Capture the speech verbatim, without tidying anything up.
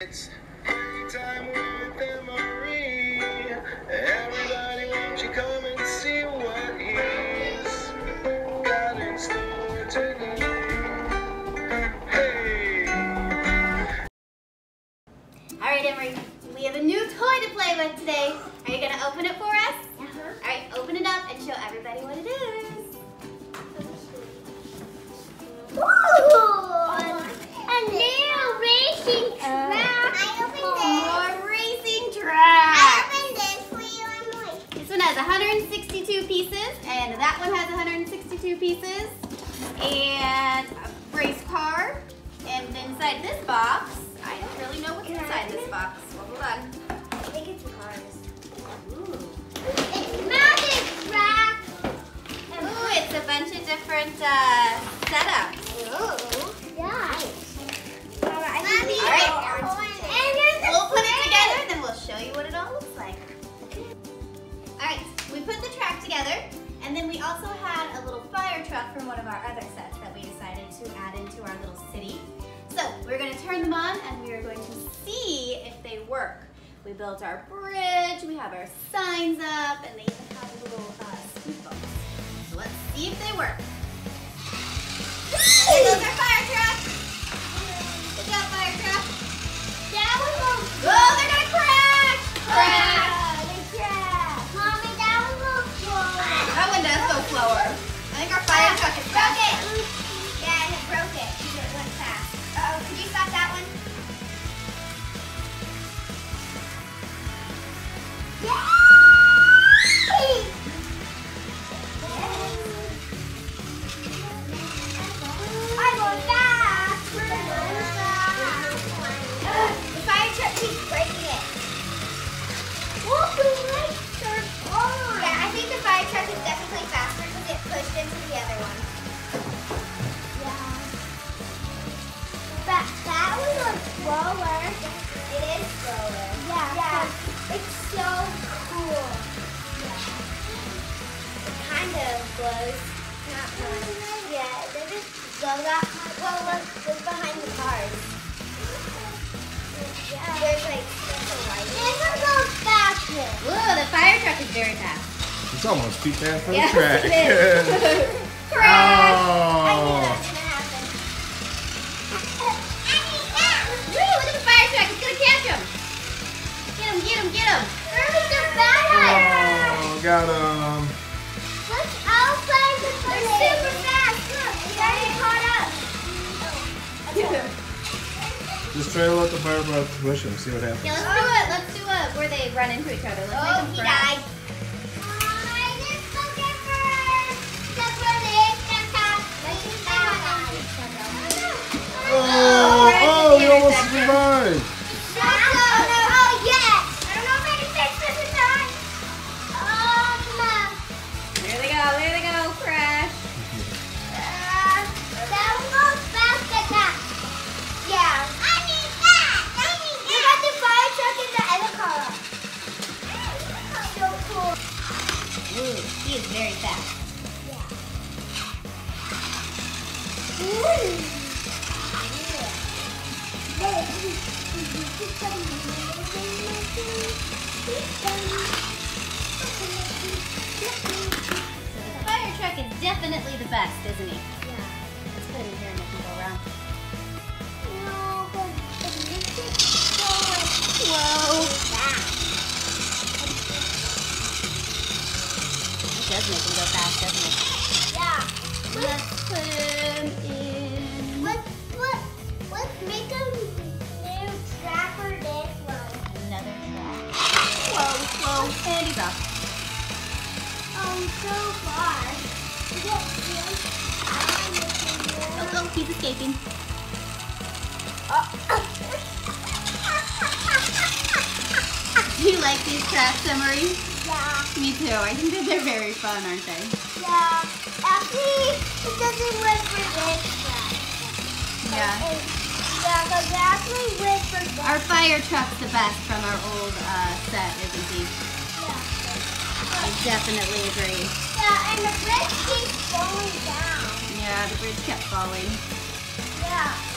It's time with Emery. Everybody, won't you come and see what he's got in store today? Hey! Alright, Emery, we have a new toy to play with today. Are you going to open it for us? Uh-huh. Alright, open it up and show everybody what it is. Ooh! A new racing track! I opened this. More racing track! I opened this for you, Emily. This one has one hundred sixty-two pieces, and that one has one hundred sixty-two pieces, and a race car. And inside this box, I don't really know what's inside this box. Well, hold on. I think it's cars. Ooh. It's magic track! Ooh, it's a bunch of different uh, setups. Ooh. Yeah. Alright. And we'll put it together and then we'll show you what it all looks like. Alright, we put the track together, and then we also had a little fire truck from one of our other sets that we decided to add into our little city. So we're going to turn them on and we are going to see if they work. We built our bridge, we have our signs up, and they even have a little uh, speed bumps. So let's see if they work. There goes our fire truck. Good job, fire truck. That one goes. Oh, they're gonna crash! Crash! They crashed. Mommy, that one goes slower. That one does go slower. I think our fire truck is Broke faster. it. Yeah, and it broke it because it went fast. Uh-oh, could you stop that one? I'm going fast. We're going fast. The fire truck keeps breaking it. Whoa, the lights are on. Yeah, I think the fire truck is definitely faster because it pushed into the other one. Yeah. That, that one was slower. It is slower. Yeah. Yeah. It's so cool. Yeah. It kind of glows. Not much. Yeah, they just glow that much. Well, look, look behind the cars. Yeah. There's like special lighting. This one goes faster. Whoa, the fire truck is very fast. It's almost too fast for the Yes, track. it is. Crash! I knew Oh. that was gonna happen. I need that. Woo, look at the fire truck. It's gonna catch him. Get him, get him, get him. Hurry, they're fast. Oh, got him. Look outside the car. They're super fast. Look, we already caught up. Just try to let the fire truck push him, see what happens. Yeah, let's do it. Let's do it where they run into each other. Let's Oh, make them he crash. died. I just spoke it first. That's where they got that. Oh, oh, he almost survived. Oh, no. Oh, yes. I don't know if I can fix this in time. Um, There they go. There they go. Crash. uh, that one goes fast at that. Yeah. I need that. I need that. You got the fire truck in the other car. So cool. Ooh, he is very fast. The fire truck is definitely the best, isn't he? Let's put him in here and make him go around. Whoa. It does make him go fast, doesn't it? Yeah. Let's put him in Let's let's let's make a new track for this one. another track. Whoa, whoa, and he's off. Um, so far. Oh, oh, he's escaping. Do you like these tracks, Emery? Yeah. Me too. I think that they're very fun, aren't they? Yeah. Actually, it doesn't work for this track. Yeah. Yeah, because it actually works for this. Our fire truck's the best from our old uh, set, isn't he? Yeah. I definitely agree. Yeah, and the bridge keeps falling down. Yeah, the bridge kept falling. Yeah.